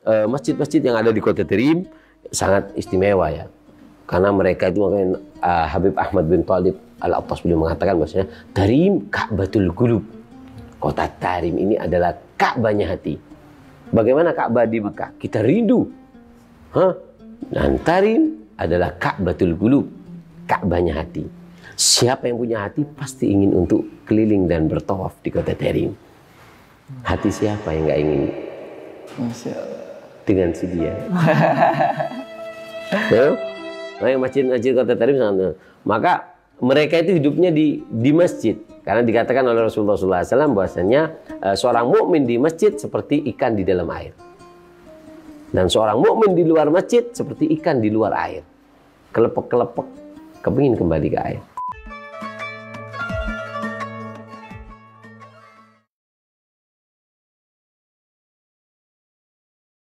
masjid-masjid yang ada di kota Tarim sangat istimewa ya. Karena mereka itu makanya Habib Ahmad bin Thalib Al-Attas beliau mengatakan bahwasanya Tarim Ka'batul Qulub. Kota Tarim ini adalah Ka'bahnya hati. Bagaimana Ka'bah di Mekah? Kita rindu. Dan Tarim adalah Ka'batul Qulub, Ka'bahnya hati. Siapa yang punya hati pasti ingin untuk keliling dan bertawaf di kota Tarim. Hati siapa yang nggak ingin? Masya Allah. Dengan si dia. Ya? Masjid-masjid kota Tarim sangat. Maka mereka itu hidupnya di masjid. Karena dikatakan oleh Rasulullah SAW bahwasanya seorang mukmin di masjid seperti ikan di dalam air. Dan seorang mukmin di luar masjid seperti ikan di luar air. Kelepek-kelepek, kepingin kembali ke air.